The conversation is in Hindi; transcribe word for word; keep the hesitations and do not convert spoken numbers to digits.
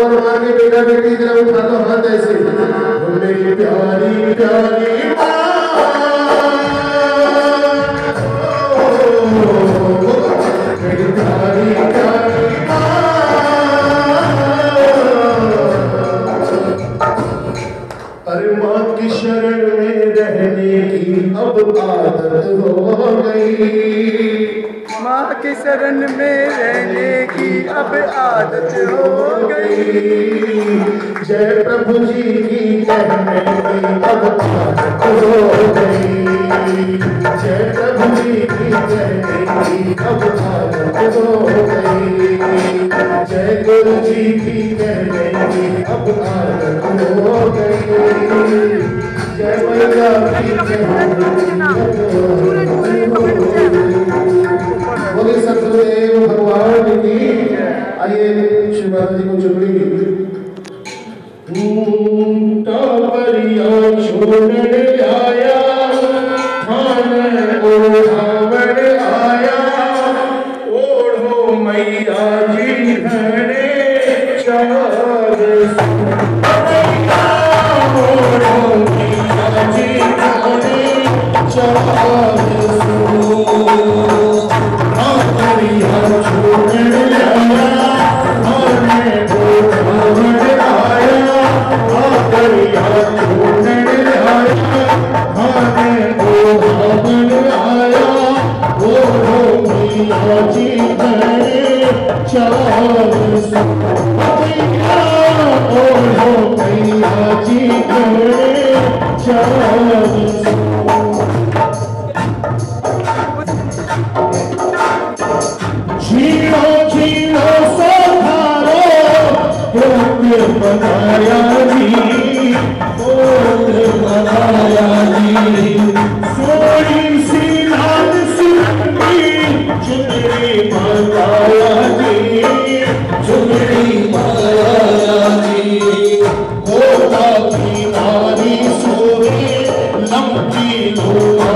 भगवान के बेटा बेटी जरा उठा दो हाथ ऐसे। मेरी प्यारी प्यारी माँ, मेरी प्यारी प्यारी माँ, अरे माँ की शरण में रहने की अब आदत हो गई, माँ की शरण में रहने की अब आदत हो गई। जय प्रभु जी की कहने की अब आदत हो गई, जय प्रभु जी की कहने की अब आदत हो गई, जय गुरु जी की कहने की अब आदत हो गई, जय मैया की कहने बोले सतगुरुदेव भगवान की। आइए श्री माता जी को चुपड़ी टापरिया छोड़ने आया, थान ओढ़ावन आया, ओढ़ो मैया जी घने चार, ओढ़ो मैया जी घने चार, बनाया जी, बनाया जी, सोई सी लाल सुरंगी चुनरी बनाया जी, चुनरी बनाया जी, गोदा की नारी सोई लंबी